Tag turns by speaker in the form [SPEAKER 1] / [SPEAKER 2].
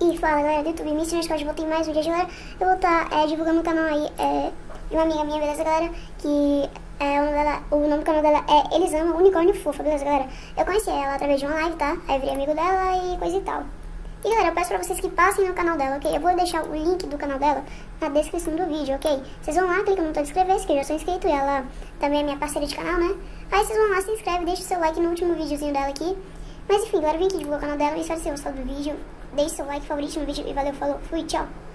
[SPEAKER 1] E fala galera do YouTube, me ensina a escola, voltei mais vídeos, galera. Eu vou estar divulgando no canal aí de uma amiga minha, beleza galera? Que o nome do canal dela é Elisama Unicórnio Fofa, beleza galera? Eu conheci ela através de uma live, tá? Aí eu virei amigo dela e coisa e tal. E galera, eu peço pra vocês que passem no canal dela, ok? Eu vou deixar o link do canal dela na descrição do vídeo, ok? Vocês vão lá, clicam no botão de inscrever-se, que eu já sou inscrito, e ela também é minha parceira de canal, né? Aí vocês vão lá, se inscreve, deixa o seu like no último videozinho dela aqui. Mas enfim, galera, vem aqui divulgar o canal dela e espero que vocês gostado do vídeo. Deixe seu like, favorito no vídeo e valeu, falou, fui, tchau!